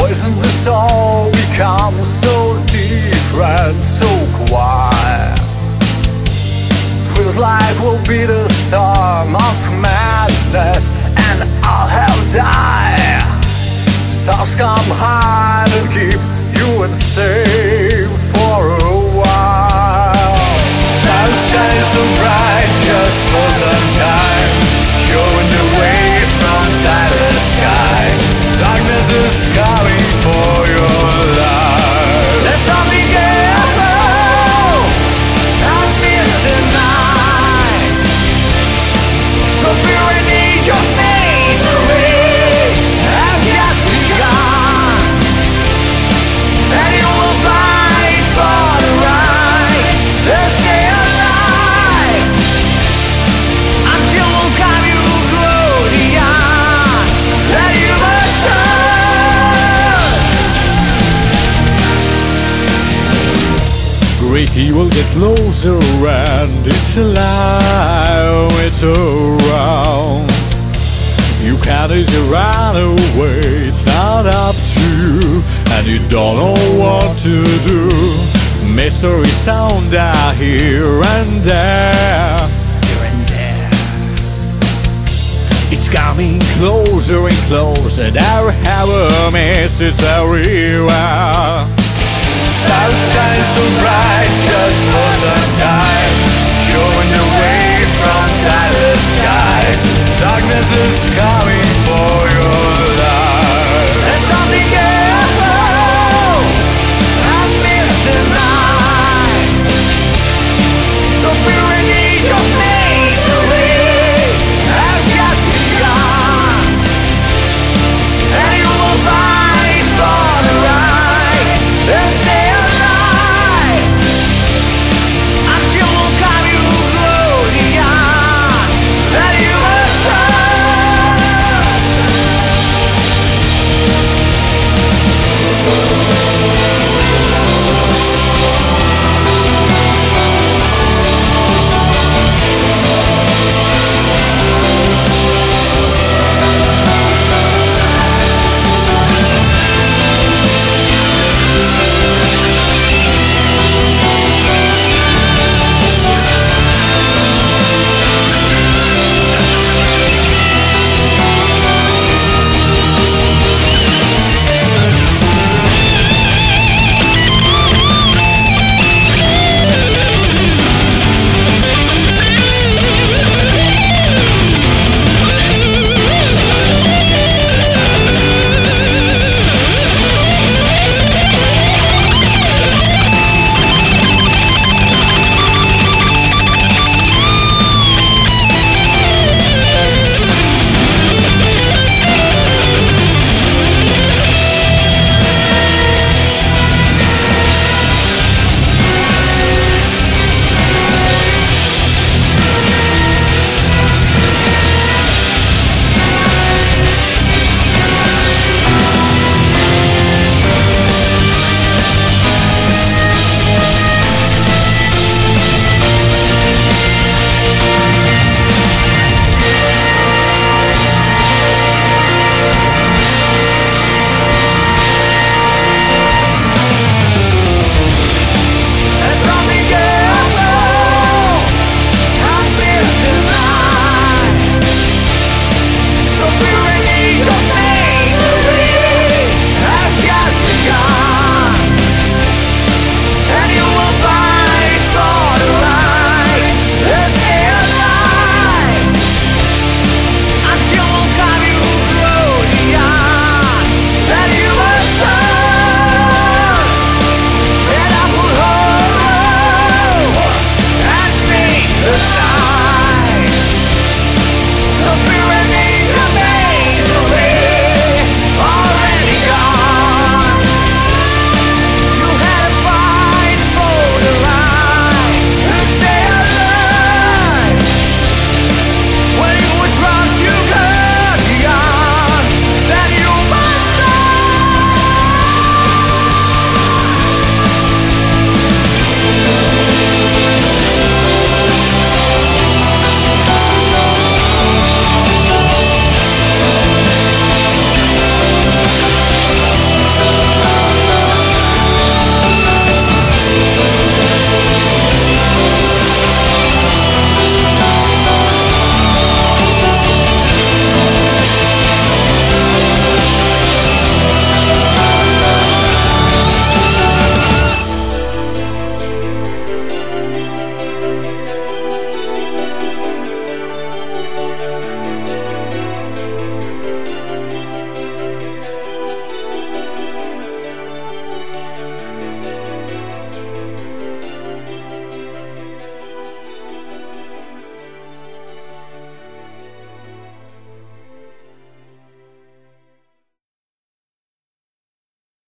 Poison the soul becomes so different, so quiet. Feels like we'll be the storm of madness, and I'll have died. Stars come hide and keep you insane for a while. Stars shine so bright just for some time, showing the way from timeless sky. Darkness is coming for your life. There's something else I'll miss tonight. So fear and need your misery has just begun, and you will fight for the right to stay alive until we'll come you grow the young that you must serve. Great evil get closer and it's alive, it's around. You can't easily run away, it's not up to you, and you don't know what to do. Mystery sound out here and there. It's coming closer and closer, there we have a mist, it's everywhere. Stars shine so bright just for some time, showing the way from timeless sky. Darkness is coming for you.